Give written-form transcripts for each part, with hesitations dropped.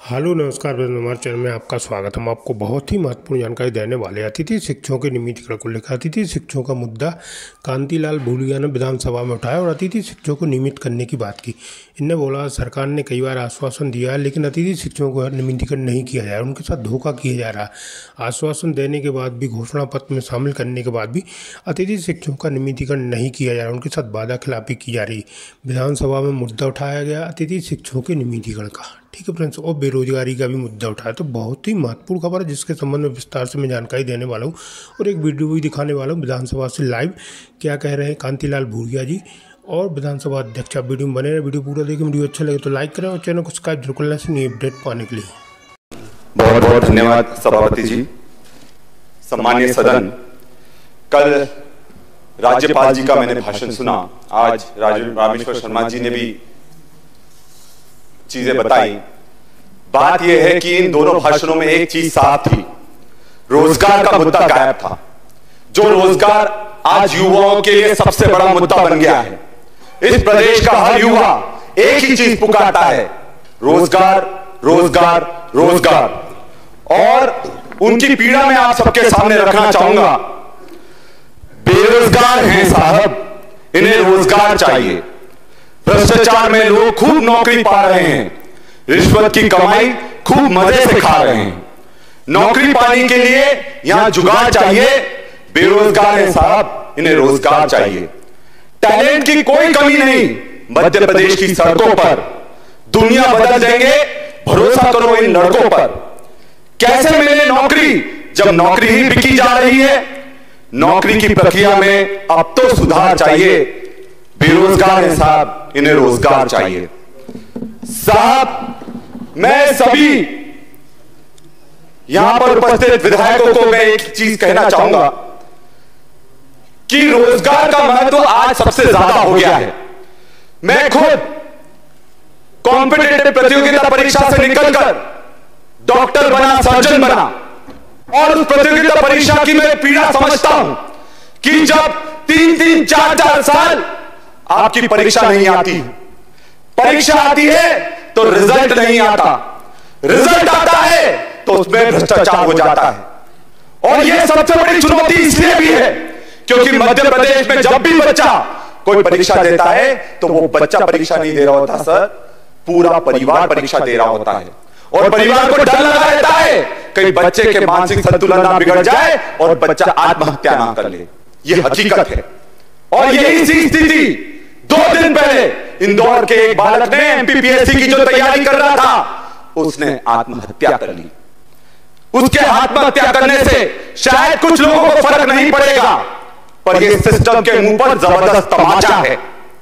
Hello नमस्कार दोस्तों, हमारे चैनल में आपका स्वागत है। हम आपको बहुत ही महत्वपूर्ण जानकारी देने वाले हैं। अतिथि शिक्षकों के नियमितीकरण को लेकर अतिथि शिक्षकों का मुद्दा कांतिलाल भूरिया ने विधानसभा में उठाया और अतिथि शिक्षकों को नियमित करने की बात की। इनने बोला सरकार ने कई बार आश्वासन दिया है लेकिन अतिथि शिक्षकों को नियमितीकरण नहीं किया जा रहा है, उनके साथ धोखा किया जा रहा है। आश्वासन देने के बाद भी, घोषणा पत्र में शामिल करने के बाद भी अतिथि शिक्षकों का नियमितीकरण नहीं किया जा रहा है, उनके साथ वादा खिलाफी की जा रही। विधानसभा में मुद्दा उठाया गया अतिथि शिक्षकों के नियमितीकरण का, ठीक है फ्रेंड्स, और बेरोजगारी का भी मुद्दा उठाया। तो बहुत ही महत्वपूर्ण खबर है जिसके संबंध में विस्तार से मैं जानकारी देने वाला हूँ और एक वीडियो भी दिखाने वाला हूँ विधानसभा से लाइव क्या कह रहे हैं कांतिलाल भूरिया जी और विधानसभा अध्यक्ष। आप वीडियो में बने रहे, वीडियो पूरा देखें। वीडियो अच्छा लगे तो लाइक करें और चैनल को सब्सक्राइब जरूर करना नई अपडेट पाने के लिए। बहुत बहुत धन्यवाद सभापति जी। सम्मानीय सदन, कल राज्यपाल जी का मैंने भाषण सुना, आज रामेश्वर शर्मा जी ने भी चीजें बताई। बात यह है कि इन दोनों भाषणों में एक चीज साफ थी, रोजगार का मुद्दा गायब था। जो रोजगार आज युवाओं के लिए सबसे बड़ा मुद्दा बन गया है। इस प्रदेश का हर युवा एक ही चीज पुकारता है, रोजगार रोजगार रोजगार। और उनकी पीड़ा मैं आप सबके सामने रखना चाहूंगा। बेरोजगार हैं साहब, इन्हें रोजगार चाहिए। भ्रष्टाचार में लोग खूब नौकरी पा रहे हैं, रिश्वत की कमाई खूब मजे से खा रहे हैं। नौकरी पाने के लिए यहां जुगाड़ चाहिए। बेरोजगार हैं साहब, इन्हें रोजगार चाहिए। टैलेंट की कोई कमी नहीं मध्य प्रदेश की सड़कों पर, दुनिया बदल देंगे, भरोसा करो इन लड़कों पर। कैसे मिले नौकरी जब नौकरी ही बिकी जा रही है। नौकरी की प्रक्रिया में अब तो सुधार चाहिए। बेरोजगार हैं साहब, इन्हें रोजगार चाहिए। साहब, मैं सभी यहां पर उपस्थित विधायकों को मैं एक चीज कहना चाहूंगा कि रोजगार का महत्व आज सबसे ज्यादा हो गया है। मैं खुद कॉम्पिटिटिव प्रतियोगिता परीक्षा से निकलकर डॉक्टर बना, सर्जन बना, और उस प्रतियोगिता परीक्षा की मैं पीड़ा समझता हूं कि जब 3-3, 4-4 साल आपकी परीक्षा नहीं आती, परीक्षा आती है तो रिजल्ट नहीं आता, रिजल्ट आता है तो उसमें भ्रष्टाचार हो जाता है। और यह सबसे बड़ी चुनौती इसलिए भी है क्योंकि मध्य प्रदेश में जब भी बच्चा कोई परीक्षा देता है तो वो बच्चा परीक्षा नहीं दे रहा होता सर, पूरा परिवार परीक्षा दे रहा होता है। और परिवार को डर लगा रहता है कहीं बच्चे के मानसिक संतुलन ना बिगड़ जाए और बच्चा आत्महत्या ना कर ले। यह हकीकत है। और यही स्थिति 2 दिन पहले इंदौर के एक बालक ने एमपीपीएससी की जो तैयारी कर रहा था, उसने आत्महत्या कर ली। उसके आत्महत्या करने से शायद कुछ लोगों को फर्क नहीं पड़ेगा, पर यह सिस्टम के मुंह पर जबरदस्त तमाचा है।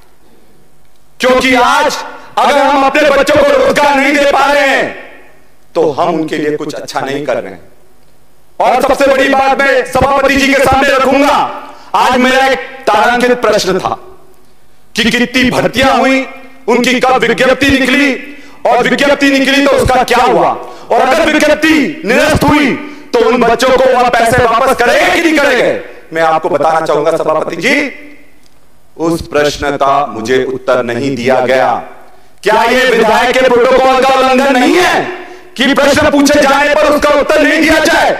क्योंकि आज अगर हम अपने बच्चों को रोजगार नहीं दे पा रहे हैं तो हम उनके लिए कुछ अच्छा नहीं कर रहे हैं। और सबसे बड़ी बात मैं सभापति जी के सामने रखूंगा। आज मेरा एक तारांकित प्रश्न था कि कितनी भर्तियां हुई, उनकी कब विज्ञप्ति निकली, और विज्ञप्ति निकली तो उसका क्या हुआ, और अगर विज्ञप्ति निरस्त हुई तो उन बच्चों को वह पैसे वापस करेंगे कि नहीं करेंगे। मैं आपको बताना चाहूंगा सभापति जी, उस प्रश्न का मुझे उत्तर नहीं दिया गया। क्या यह विधायक के प्रोटोकॉल का उल्लंघन नहीं है कि प्रश्न पूछे जाने पर उसका उत्तर नहीं दिया जाए।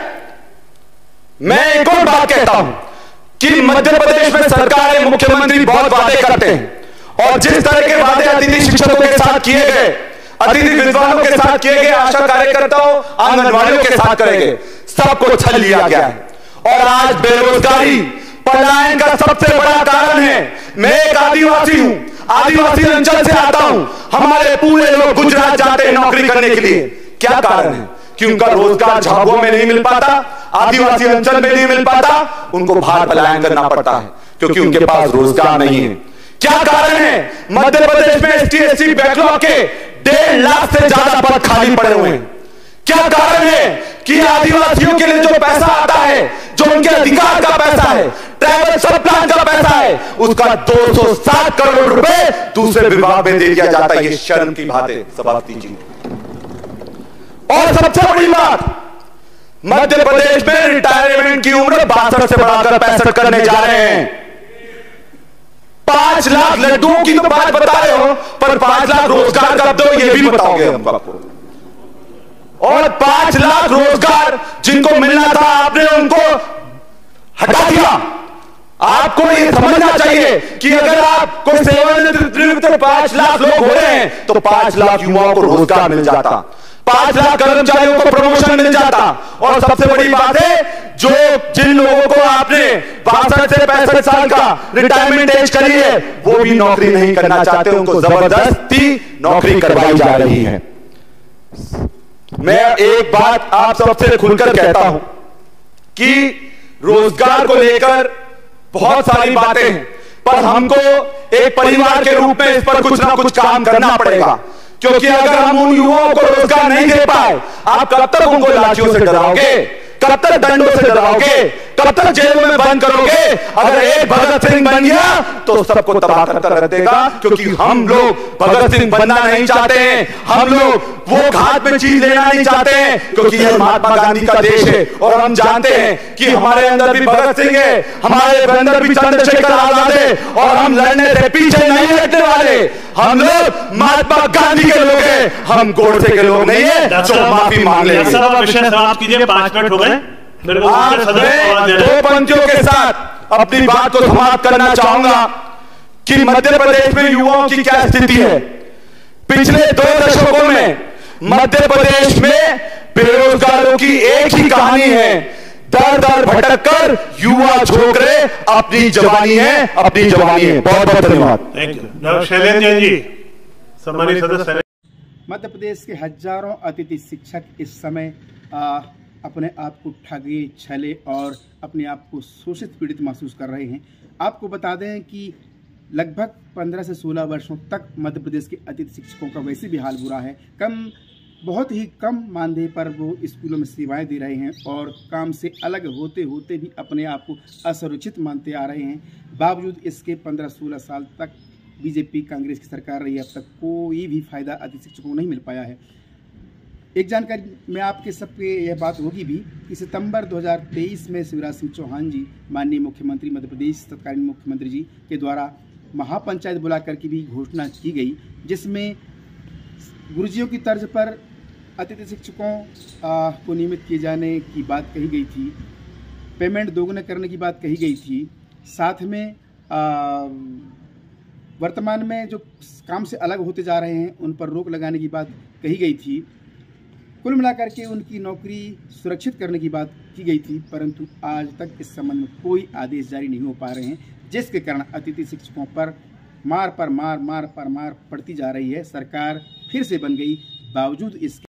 मैं एक और बात कहता हूं कि मध्य प्रदेश में सरकार और मुख्यमंत्री बहुत वादे करते हैं, और जिस तरह के वादे अतिथि शिक्षकों के साथ किए गए, अतिथि विद्वानों के साथ किए गए, आशा कार्यकर्ताओं, आंगनवाड़ियों के साथ करेंगे, सबको छल लिया गया है। और आज बेरोजगारी, पलायन का सबसे बड़ा कारण है। मैं एक आदिवासी हूं, आदिवासी अंचल से आता हूं। हमारे पूरे लोग गुजरात जाते हैं नौकरी करने के लिए। क्या कारण है कि उनका रोजगार झाबुआ में नहीं मिल पाता, आदिवासी अंचल में नहीं मिल पाता, उनको बाहर पलायन करना पड़ता है क्योंकि उनके पास रोजगार नहीं है। क्या कारण है मध्य प्रदेश में एसटी/एससी बैकलॉग के 1.5 लाख से ज्यादा पद खाली पड़े हुए हैं। क्या कारण है कि आदिवासियों के लिए जो पैसा आता है, जो उनके अधिकार का पैसा है, ट्राइबल सब प्लान का पैसा है, उसका 207 करोड़ रुपए दूसरे विभाग में दे दिया जाता है। ये शर्म की बात है सभापति जी। और सबसे बड़ी बात, मध्य प्रदेश में रिटायरमेंट की उम्र 62 से बढ़ाकर 65 करने जा रहे हैं। 5 लाख लड्डुओं की तो बात बता रहे हो, पर 5 लाख रोजगार कब दो ये भी बताओगे हम आपको। और 5 लाख रोजगार जिनको मिलना था आपने उनको हटा दिया। आपको ये समझना चाहिए कि अगर आपको सेवानिवृत्त 5 लाख लोग हो रहे हैं तो 5 लाख युवाओं को रोजगार मिल जाता, 5 लाख कर्मचारियों को प्रमोशन मिल जाता। और सबसे बड़ी बात है, जो जिन लोगों को आपने 62 से 65 साल का रिटायरमेंट एज करी है वो भी नौकरी नहीं करना चाहते, उनको जबरदस्ती नौकरी करवाई जा रही है। मैं एक बात आप सबसे खुलकर कहता हूं कि रोजगार को लेकर बहुत सारी बातें हैं, पर हमको एक परिवार के रूप में इस पर कुछ ना कुछ काम करना पड़ेगा, क्योंकि अगर हम उन युवाओं को रोजगार नहीं दे पाए, आप कब तक उनको लाठियों से डराओगे, कब तक डंडों से डराओगे, कब तक जेलों में बंद करोगे? अगर एक भगत सिंह बन गया तो सबको तबाह करता रख देगा, क्योंकि हम लोग भगत सिंह बनना नहीं चाहते हैं, हम लोग वो घाट में चीज लेना नहीं चाहते हैं, क्योंकि यह महात्मा गांधी का देश है और हम जानते हैं कि हमारे अंदर भी भगत सिंह है, हमारे अंदर भी चंद्रशेखर आजाद है और हम लड़ने से पीछे नहीं हटने वाले। हम लोग महात्मा गांधी के लोग हैं, हम गोडसे के लोग नहीं है, जो माफी मांग लेंगे। विषय समाप्त कीजिए, 5 मिनट हो गए। आज मैं 2 पंक्तियों के साथ अपनी बात को समाप्त करना चाहूंगा कि मध्य प्रदेश में युवाओं की क्या स्थिति है। पिछले 2 दशकों में मध्य प्रदेश में बेरोजगारों की एक ही कहानी है, दर दर भटक कर युवा झोंक रहे अपनी जवानी है, अपनी जवानी है। बहुत बहुत धन्यवाद। Thank you. शैलेंद्र जी, सम्मानित सदस्य। मध्य प्रदेश के हजारों अतिथि शिक्षक इस समय अपने आप को ठगे, छले और अपने आप को शोषित पीड़ित महसूस कर रहे हैं। आपको बता दें कि लगभग 15 से 16 वर्षों तक मध्य प्रदेश के अतिथि शिक्षकों का वैसे भी हाल बुरा है। बहुत ही कम मानदेय पर वो स्कूलों में सेवाएं दे रहे हैं और काम से अलग होते होते भी अपने आप को असुरक्षित मानते आ रहे हैं। बावजूद इसके 15-16 साल तक बीजेपी कांग्रेस की सरकार रही, अब तक कोई भी फायदा अतिथि शिक्षकों को नहीं मिल पाया है। एक जानकारी में आपके सबके यह बात होगी भी कि सितंबर 2023 में शिवराज सिंह चौहान जी, माननीय मुख्यमंत्री मध्य प्रदेश तत्कालीन मुख्यमंत्री जी के द्वारा महापंचायत बुला करके भी घोषणा की गई, जिसमें गुरुजियों की तर्ज पर अतिथि शिक्षकों को नियमित किए जाने की बात कही गई थी, पेमेंट दोगुना करने की बात कही गई थी, साथ में वर्तमान में जो काम से अलग होते जा रहे हैं उन पर रोक लगाने की बात कही गई थी। कुल मिलाकर के उनकी नौकरी सुरक्षित करने की बात की गई थी, परंतु आज तक इस संबंध में कोई आदेश जारी नहीं हो पा रहे हैं, जिसके कारण अतिथि शिक्षकों पर मार पड़ती जा रही है। सरकार फिर से बन गई, बावजूद इसके